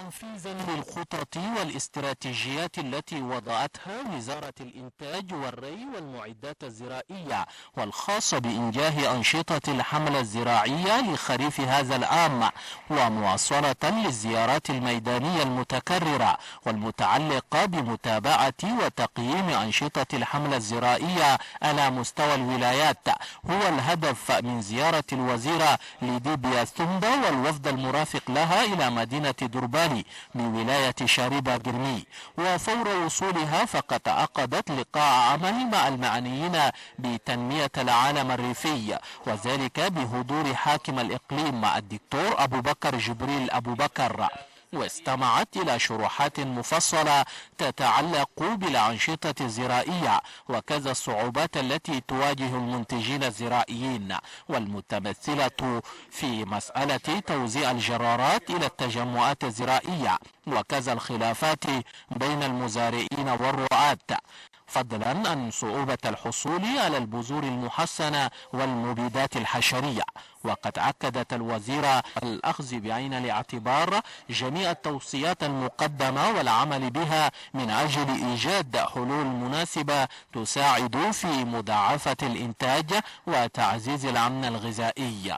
تنفيذا للخطط والاستراتيجيات التي وضعتها وزارة الإنتاج والري والمعدات الزراعية والخاصة بإنجاح أنشطة الحملة الزراعية لخريف هذا العام، ومواصلة للزيارات الميدانية المتكررة والمتعلقة بمتابعة وتقييم أنشطة الحملة الزراعية على مستوى الولايات، هو الهدف من زيارة الوزيرة لديبيا ثومبا والوفد المرافق لها إلى مدينة دربالي بولاية شاربة جرمي. وفور وصولها فقد عقدت لقاء عمل مع المعنيين بتنمية العالم الريفي، وذلك بحضور حاكم الإقليم الدكتور أبو بكر جبريل أبو بكر، واستمعت إلى شروحات مفصلة تتعلق بالأنشطة الزراعية وكذا الصعوبات التي تواجه المنتجين الزراعيين والمتمثلة في مسألة توزيع الجرارات إلى التجمعات الزراعية وكذا الخلافات بين المزارعين والرعاة، فضلا عن صعوبة الحصول على البذور المحسنة والمبيدات الحشرية. وقد أكدت الوزيرة الأخذ بعين الاعتبار جميع التوصيات المقدمة والعمل بها من أجل إيجاد حلول مناسبة تساعد في مضاعفة الإنتاج وتعزيز الأمن الغذائي.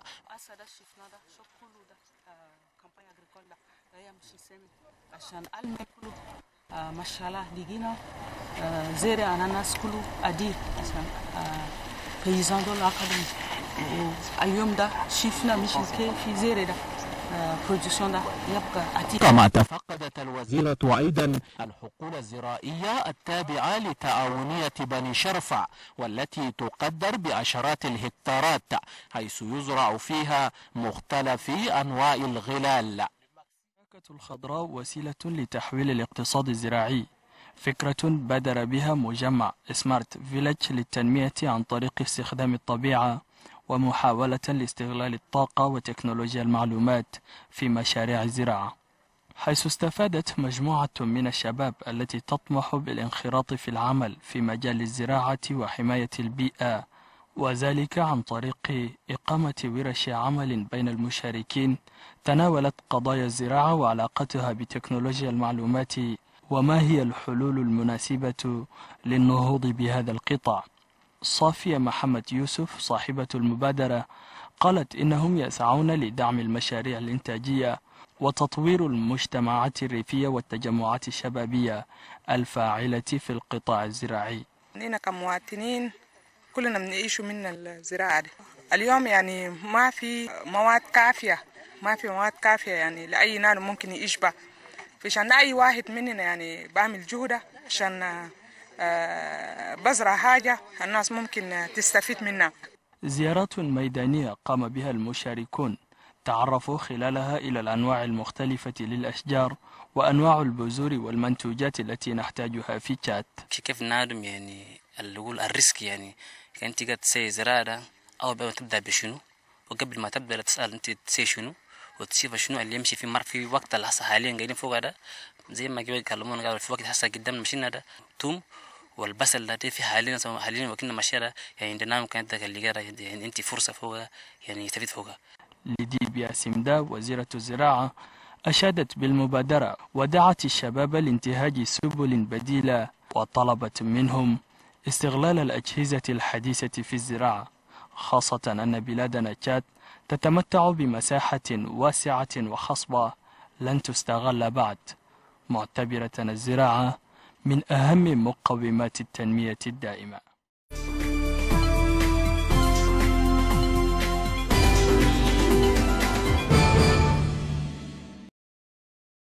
ما شاء الله لقينا زرع أناناس كله أدير عشان بيزان دول أكاديمي، واليوم ده شفنا مش كيف في زرع ده برودكشن ده يبقى أدير. كما تفقدت الوزيرة أيضا الحقول الزراعية التابعة لتعاونية بني شرفع والتي تقدر بعشرات الهكتارات، حيث يزرع فيها مختلف أنواع الغلال. الشبكة الخضراء وسيلة لتحويل الاقتصاد الزراعي، فكرة بدر بها مجمع سمارت فيلج للتنمية عن طريق استخدام الطبيعة ومحاولة لاستغلال الطاقة وتكنولوجيا المعلومات في مشاريع الزراعة، حيث استفادت مجموعة من الشباب التي تطمح بالانخراط في العمل في مجال الزراعة وحماية البيئة، وذلك عن طريق إقامة ورش عمل بين المشاركين تناولت قضايا الزراعة وعلاقتها بتكنولوجيا المعلومات وما هي الحلول المناسبة للنهوض بهذا القطاع. صافية محمد يوسف صاحبة المبادرة قالت إنهم يسعون لدعم المشاريع الإنتاجية وتطوير المجتمعات الريفية والتجمعات الشبابية الفاعلة في القطاع الزراعي. إننا كمواطنين كلنا بنعيش من الزراعة دي. اليوم يعني ما في مواد كافية يعني لأي ناس ممكن يشبع، فعشان أي واحد مننا يعني بعمل جهده عشان بزرع حاجة الناس ممكن تستفيد منها. زيارات ميدانية قام بها المشاركون تعرفوا خلالها إلى الأنواع المختلفة للأشجار وأنواع البذور والمنتوجات التي نحتاجها في تشاد. كيف نادم يعني الريسك يعني أنت قد تسوي زراعة أو تبدأ بشنو، وقبل ما تبدأ تسأل أنت تسوي شنو وتشوف شنو اللي يمشي في وقت اللي هسه حاليا قاعدين فوق هذا، زي ما قبل يكلمونا قالوا في وقت هسه قدام المشين هذا توم والبصل ده في حاليا وكنا ماشية يعني عندنا كانت اللي يعني أنت فرصة فوق يعني يستفيد فوقها. لديبيا سمدا وزيرة الزراعة أشادت بالمبادرة ودعت الشباب لانتهاج سبل بديلة وطلبت منهم استغلال الأجهزة الحديثة في الزراعة، خاصة أن بلادنا تشاد تتمتع بمساحة واسعة وخصبة لن تستغل بعد، معتبرة الزراعة من أهم مقومات التنمية الدائمة.